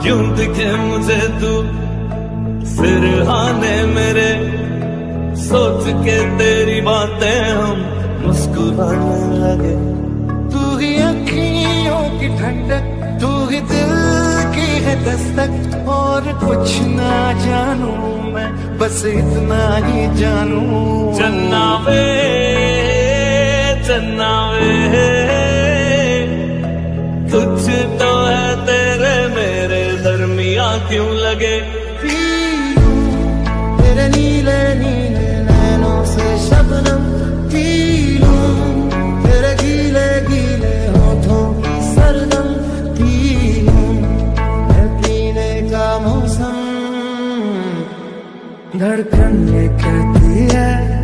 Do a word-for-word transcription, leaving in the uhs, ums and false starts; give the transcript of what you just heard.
क्यों दिखे मुझे तू सिरहाने मेरे, सोच के तेरी बातें हम मुस्कुराने लगे। तू ही अखियों की ठंडक, तू ही दिल की है दस्तक, और कुछ ना जानू मैं, बस इतना ही जानू। चन्ना वे चन्ना वे, कुछ तो है तेरे मेरे दरमिया क्यों लगे। तेरे नीले नीले नैनों से शबनम पी लूं, तेरे गीले गीले होठों की सरदम पी लूं, है पीने का मौसम। धड़कन ये कहती है